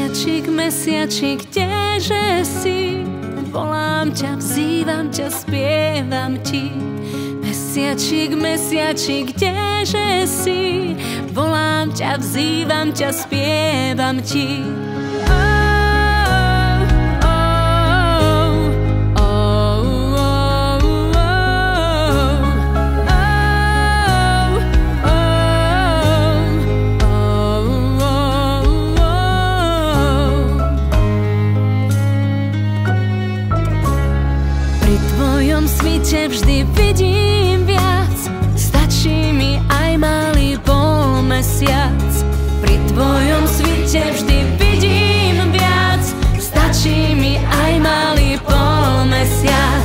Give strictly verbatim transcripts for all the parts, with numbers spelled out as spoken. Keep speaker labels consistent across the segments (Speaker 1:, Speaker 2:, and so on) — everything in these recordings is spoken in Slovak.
Speaker 1: Mesiačik, mesiačik, kdeže si? Volám ťa, vzývam ťa, spievam ti. Mesiačik, mesiačik, kdeže si? Volám ťa, vzývam ťa, spievam ti. Svite vždy vidím viac, stačí mi aj malý polmesiac. Pri tvojom svite vždy vidím viac, stačí mi aj malý polmesiac.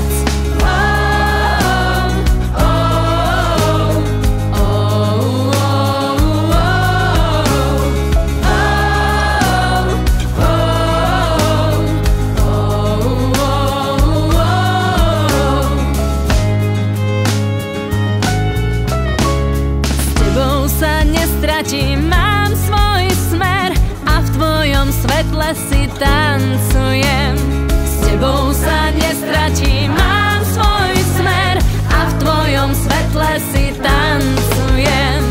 Speaker 1: Mám svoj smer a v tvojom svetle si tancujem. S tebou sa nestratím, mám svoj smer a v tvojom svetle si tancujem.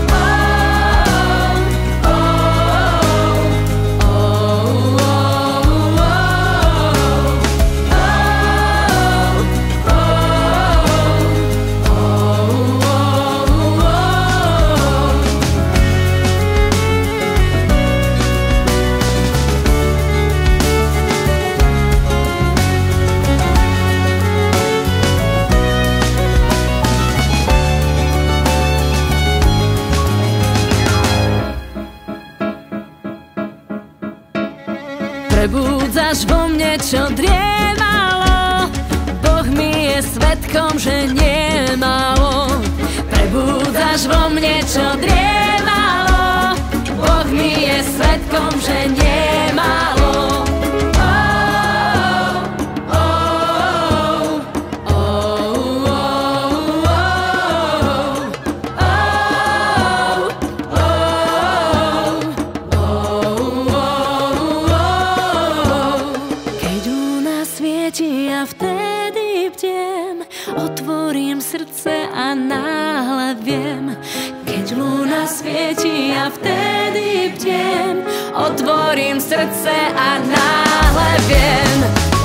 Speaker 1: Prebúdzaš vo mne, čo driemalo, Boh mi je svedkom, že nie málo. Prebúdzaš vo mne, čo driemalo, Boh mi je svedkom, že nie málo. Ja vtedy bdiem, otvorím srdce a náhle viem. Keď lúna svieti, ja vtedy bdiem, otvorím srdce a náhle viem.